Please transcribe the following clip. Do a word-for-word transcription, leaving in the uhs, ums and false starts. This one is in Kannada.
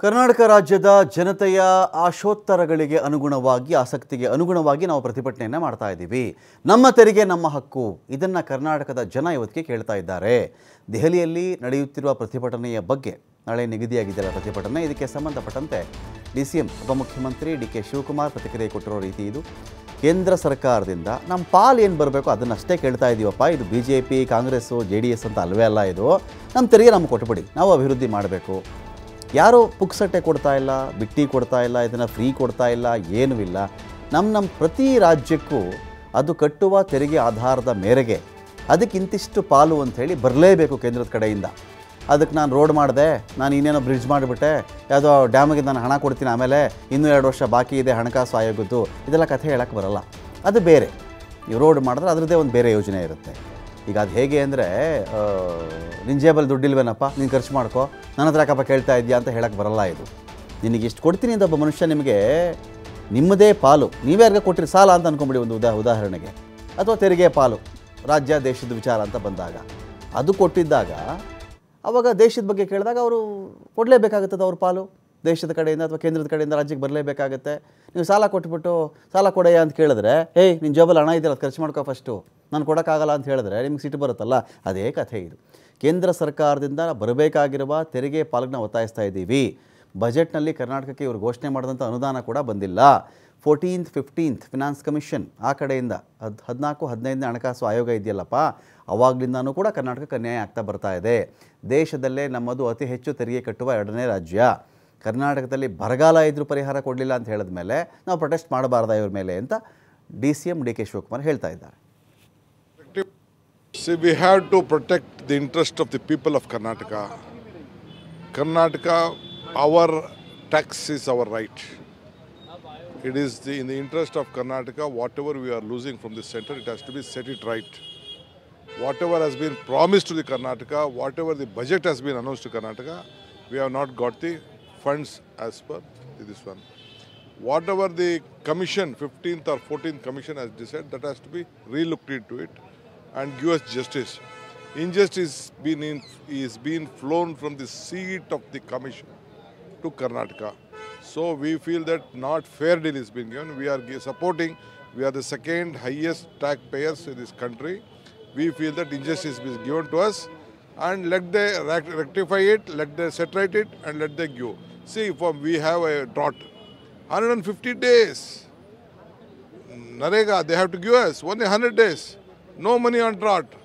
ಕರ್ನಾಟಕ ರಾಜ್ಯದ ಜನತೆಯ ಆಶೋತ್ತರಗಳಿಗೆ ಅನುಗುಣವಾಗಿ ಆಸಕ್ತಿಗೆ ಅನುಗುಣವಾಗಿ ನಾವು ಪ್ರತಿಭಟನೆಯನ್ನು ಮಾಡ್ತಾ ಇದ್ದೀವಿ. ನಮ್ಮ ತೆರಿಗೆ ನಮ್ಮ ಹಕ್ಕು ಇದನ್ನು ಕರ್ನಾಟಕದ ಜನ ಇವತ್ತಿಗೆ ಕೇಳ್ತಾ ಇದ್ದಾರೆ. ದೆಹಲಿಯಲ್ಲಿ ನಡೆಯುತ್ತಿರುವ ಪ್ರತಿಭಟನೆಯ ಬಗ್ಗೆ ನಾಳೆ ನಿಗದಿಯಾಗಿದ್ದಲ್ಲ ಪ್ರತಿಭಟನೆ. ಇದಕ್ಕೆ ಸಂಬಂಧಪಟ್ಟಂತೆ ಡಿ ಸಿ ಎಂ ಉಪಮುಖ್ಯಮಂತ್ರಿ ಡಿ ಕೆ ಶಿವಕುಮಾರ್ ಪ್ರತಿಕ್ರಿಯೆ ಕೊಟ್ಟಿರೋ ರೀತಿ ಇದು. ಕೇಂದ್ರ ಸರ್ಕಾರದಿಂದ ನಮ್ಮ ಪಾಲು ಏನು ಬರಬೇಕು ಅದನ್ನಷ್ಟೇ ಕೇಳ್ತಾ ಇದ್ದೀವಪ್ಪ. ಇದು B J P Congress J D S ಅಂತ ಅಲ್ವೇ ಅಲ್ಲ. ಇದು ನಮ್ಮ ತೆರಿಗೆ ನಮ್ಗೆ ಕೊಟ್ಬಿಡಿ, ನಾವು ಅಭಿವೃದ್ಧಿ ಮಾಡಬೇಕು. ಯಾರೋ ಪುಕ್ಸಟ್ಟೆ ಕೊಡ್ತಾ ಇಲ್ಲ, ಬಿಟ್ಟಿ ಕೊಡ್ತಾ ಇಲ್ಲ, ಇದನ್ನು ಫ್ರೀ ಕೊಡ್ತಾ ಇಲ್ಲ, ಏನೂ ಇಲ್ಲ. ನಮ್ಮ ನಮ್ಮ ಪ್ರತಿ ರಾಜ್ಯಕ್ಕೂ ಅದು ಕಟ್ಟುವ ತೆರಿಗೆ ಆಧಾರದ ಮೇರೆಗೆ ಅದಕ್ಕೆ ಇಂತಿಷ್ಟು ಪಾಲು ಅಂಥೇಳಿ ಬರಲೇಬೇಕು ಕೇಂದ್ರದ ಕಡೆಯಿಂದ. ಅದಕ್ಕೆ ನಾನು ರೋಡ್ ಮಾಡಿದೆ, ನಾನು ಇನ್ನೇನೋ ಬ್ರಿಡ್ಜ್ ಮಾಡಿಬಿಟ್ಟೆ, ಯಾವುದೋ ಡ್ಯಾಮಿಗೆ ನಾನು ಹಣ ಕೊಡ್ತೀನಿ, ಆಮೇಲೆ ಇನ್ನೂ ಎರಡು ವರ್ಷ ಬಾಕಿ ಇದೆ ಹಣಕಾಸು ಆಯೋಗದ್ದು, ಇದೆಲ್ಲ ಕಥೆ ಹೇಳೋಕ್ಕೆ ಬರೋಲ್ಲ. ಅದು ಬೇರೆ. ನೀವು ರೋಡ್ ಮಾಡಿದ್ರೆ ಅದರದ್ದೇ ಒಂದು ಬೇರೆ ಯೋಜನೆ ಇರುತ್ತೆ. ಈಗ ಅದು ಹೇಗೆ ಅಂದರೆ, ನಿನ್ನ ಜೇಬಲ್ಲಿ ದುಡ್ಡಿಲ್ವೇನಪ್ಪ, ನೀನು ಖರ್ಚು ಮಾಡ್ಕೋ, ನನ್ನ ಹತ್ರ ಯಾಕಪ್ಪ ಕೇಳ್ತಾ ಇದೆಯಾ ಅಂತ ಹೇಳಕ್ಕೆ ಬರಲ್ಲ. ಇದು ನಿನಗೆ ಇಷ್ಟು ಕೊಡ್ತೀನಿ ಅಂತ ಒಬ್ಬ ಮನುಷ್ಯ ನಿಮಗೆ ನಿಮ್ಮದೇ ಪಾಲು, ನೀವ್ಯಾರಿಗೆ ಕೊಟ್ಟಿರಿ ಸಾಲ ಅಂತ ಅಂದ್ಕೊಂಬಿಡಿ ಒಂದು ಉದಾ ಉದಾಹರಣೆಗೆ, ಅಥವಾ ತೆರಿಗೆ ಪಾಲು ರಾಜ್ಯ ದೇಶದ ವಿಚಾರ ಅಂತ ಬಂದಾಗ ಅದು ಕೊಟ್ಟಿದ್ದಾಗ ಆವಾಗ ದೇಶದ ಬಗ್ಗೆ ಕೇಳಿದಾಗ ಅವರು ಕೊಡಲೇಬೇಕಾಗುತ್ತದೆ. ಅವ್ರ ಪಾಲು ದೇಶದ ಕಡೆಯಿಂದ ಅಥವಾ ಕೇಂದ್ರದ ಕಡೆಯಿಂದ ರಾಜ್ಯಕ್ಕೆ ಬರಲೇಬೇಕಾಗುತ್ತೆ. ನೀವು ಸಾಲ ಕೊಟ್ಬಿಟ್ಟು ಸಾಲ ಕೊಡೆಯ ಅಂತ ಕೇಳಿದ್ರೆ, ಹೇಯ್ ನಿನ್ನ ಜೋಬಲ್ಲಿ ಹಣ ಇದೆಯಲ್ಲ ಅದು ಖರ್ಚು ಮಾಡ್ಕೋ ಫಸ್ಟು, ನಾನು ಕೊಡೋಕ್ಕಾಗಲ್ಲ ಅಂತ ಹೇಳಿದ್ರೆ ನಿಮ್ಗೆ ಸಿಟ್ಟು ಬರುತ್ತಲ್ಲ. ಅದೇ ಕಥೆ ಇದು. ಕೇಂದ್ರ ಸರ್ಕಾರದಿಂದ ಬರಬೇಕಾಗಿರುವ ತೆರಿಗೆ ಪಾಲನ್ನ ಒತ್ತಾಯಿಸ್ತಾ ಇದ್ದೀವಿ. ಬಜೆಟ್ನಲ್ಲಿ ಕರ್ನಾಟಕಕ್ಕೆ ಇವರು ಘೋಷಣೆ ಮಾಡಿದಂಥ ಅನುದಾನ ಕೂಡ ಬಂದಿಲ್ಲ. ಫೋರ್ಟೀನ್ತ್ ಫಿಫ್ಟೀನ್ತ್ ಫಿನಾನ್ಸ್ ಕಮಿಷನ್ ಆ ಕಡೆಯಿಂದ ಹದ್ ಹದಿನಾಲ್ಕು ಹದಿನೈದನೇ ಹಣಕಾಸು ಆಯೋಗ ಇದೆಯಲ್ಲಪ್ಪ, ಅವಾಗಲಿಂದನೂ ಕೂಡ ಕರ್ನಾಟಕಕ್ಕೆ ಅನ್ಯಾಯ ಆಗ್ತಾ ಬರ್ತಾ ಇದೆ. ದೇಶದಲ್ಲೇ ನಮ್ಮದು ಅತಿ ಹೆಚ್ಚು ತೆರಿಗೆ ಕಟ್ಟುವ ಎರಡನೇ ರಾಜ್ಯ. ಕರ್ನಾಟಕದಲ್ಲಿ ಬರಗಾಲ ಇದ್ರೂ ಪರಿಹಾರ ಕೊಡಲಿಲ್ಲ ಅಂತ ಹೇಳಿದ ಮೇಲೆ ನಾವು ಪ್ರೊಟೆಸ್ಟ್ ಮಾಡಬಾರ್ದ ಇವ್ರ ಮೇಲೆ ಅಂತ D C M D K Shivakumar ಹೇಳ್ತಾ ಇದ್ದಾರೆ. See, we have to protect the interest of the people of Karnataka. Karnataka, our tax is our right. It is the, in the interest of Karnataka, whatever we are losing from the center, it has to be set it right. Whatever has been promised to the Karnataka, whatever the budget has been announced to Karnataka, we have not got the funds as per this one. Whatever the commission, fifteenth or fourteenth commission has decided, that has to be re-looked into it and give us justice. Injustice been in, is being flown from the seat of the commission to Karnataka. So we feel that not fair deal is being given. We are supporting, we are the second highest taxpayers in this country. We feel that injustice is given to us, and let them rectify it, let them set right it, and let them give. See, for we have a drought, one hundred fifty days. Narega, they have to give us only one hundred days. No money on drought.